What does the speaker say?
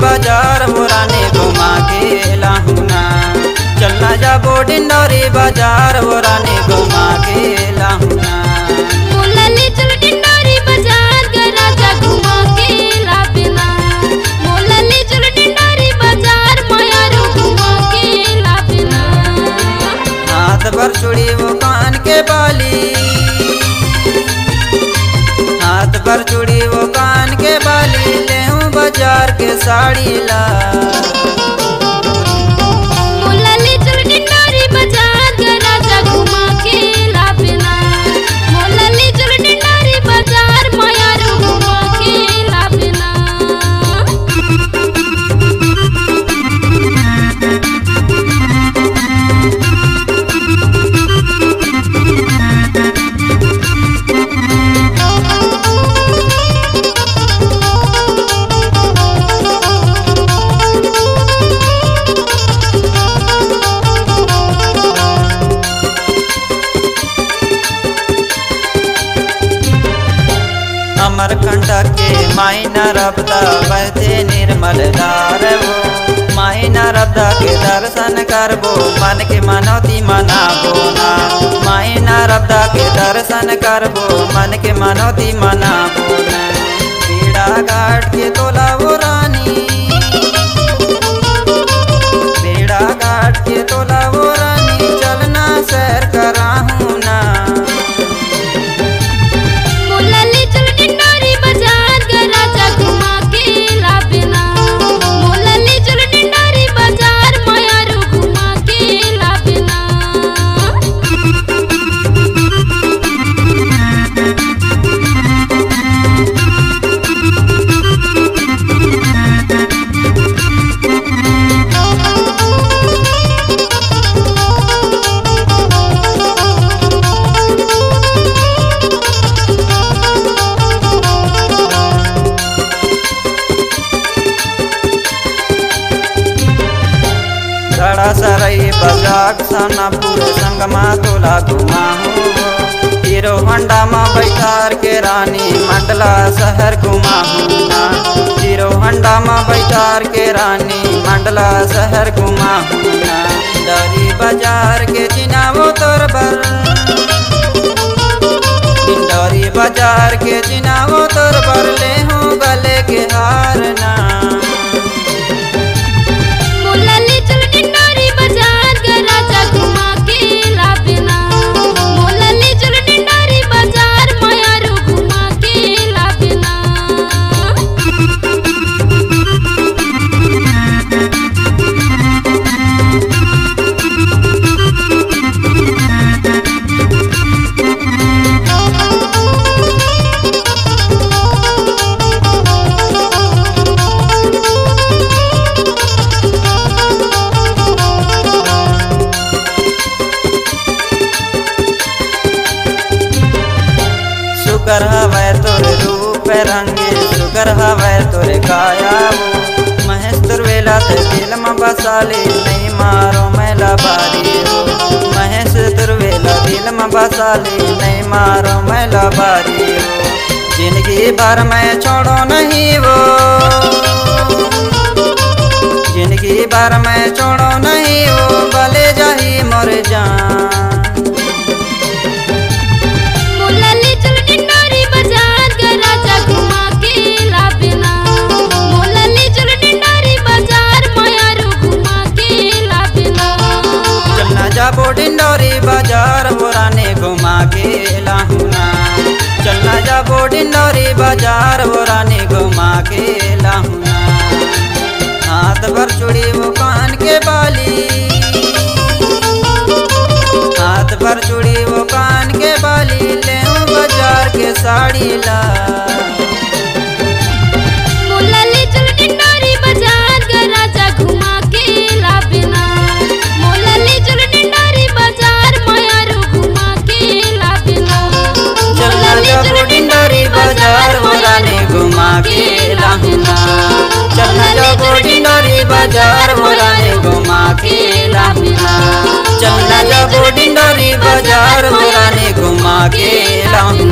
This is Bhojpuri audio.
बाजार वो रानी घुमा के लाहुना। चलना जाबो डिंडोरी बाजार वो रानी घुमा के लाहुना। मोला ले चल डिंडोरी बाजार ग राजा घुमा के लाबिना। मोला ले चल डिंडोरी बाजार मायारू घुमा के लाबिना। हाथ भर चूड़ी वो कान के बाली, हाथ भर चूड़ी वो कान के बाली, लेहूं बाजार के साड़ी ला। मोला ले चल डिंडोरी बाजार ग राजा घुमा के लाबिना। मोला ले चल डिंडोरी बाजार मायारू घुमा के लाबिना। अमरकंटक के मायना रब्दा बहते निर्मल धार वो। मायना रब्दा के दर्शन करबो मन के मनौती मनाबो ना। मायना रब्दा के दर्शन करबो मन के मनौती मनाबो ना। पीड़ा घाट के तोला वो रानी, पीड़ा घाट के तोला वो रानी, चलना सैर कराहूं ना। मोला ले चल डिंडोरी बाजार ग राजा घुमा के लाबिना। मोला ले चल डिंडोरी बाजार मायारू घुमा के लाबिना। घड़ा सरई बजाक सनापुर संगमा तोला घुमाहूँ। हीरो होंडा में बैठार के रानी मंडला शहर घुमाहूँ ना। हीरो होंडा में बैठार के रानी मंडला शहर घुमाहूँ ना। दरी बाजार के चिनावो तोर बर, डिंडोरी बाजार के चिनावो तोर बर, ले हूँ गले के हार ना। मोला ले चल डिंडोरी बाजार ग राजा घुमा के लाबिना। मोला ले चल डिंडोरी बाजार मायारू घुमा के लाबिना। शुकर हवै तोर रूप रंगे, शुकर हवै तोर काया वो। महेश तुरवेला ते दिल में बसाले, नहीं मारो मैला बारी हो। महेश तुरवेला दिल में बसाले, नहीं मारो मैला बारी हो। जिंदगी भर में छोड़ो नहीं वो, जिंदगी भर में छोड़ो नहीं वो, भले जाही मोर जान। मोला ले चल डिंडोरी बाजार ग राजा घुमा के लाबिना। मोला ले चल डिंडोरी बाजार मायारू घुमा के लाबिना। चलना जाबो डिंडोरी बाजार वो रानी घुमा के लाहुना। चलना जाबो डिंडोरी बाजार वो रानी घुमा के लाहुना। हाथ भर चूड़ी वो कान के बाली, हाथ भर चूड़ी वो कान के बाली, लेहूं बाजार के साड़ी ला। मोला ले चल डिंडोरी बाजार ग राजा घुमा के लाबिना। मोला ले चल डिंडोरी बाजार मायारू घुमा के लाबिना। चलना जाबो डिंडोरी बाजार वो रानी घुमा के लाहुना। चलना जाबो डिंडोरी बाजार वो रानी घुमा के लाहुना। चलना जाबो डिंडोरी बाजार वो रानी घुमा के लाहुना।